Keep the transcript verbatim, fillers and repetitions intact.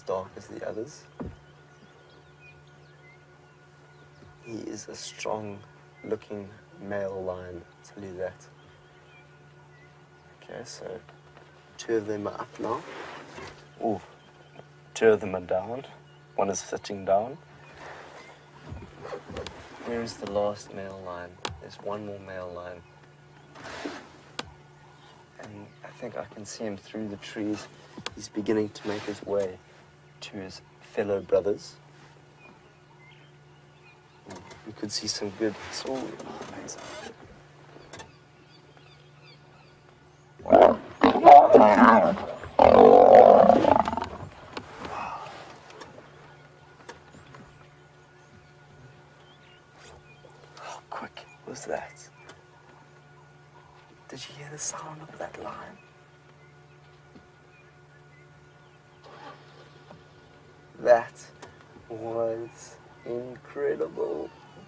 dark as the others. He is a strong-looking male lion, I'll tell you that. Okay, so two of them are up now. Oh, two of them are down. One is sitting down. Where is the last male lion? There's one more male lion. And I think I can see him through the trees. He's beginning to make his way to his fellow brothers. We could see some good... Oh, how quick was that? Did you hear the sound of that lion? That was incredible.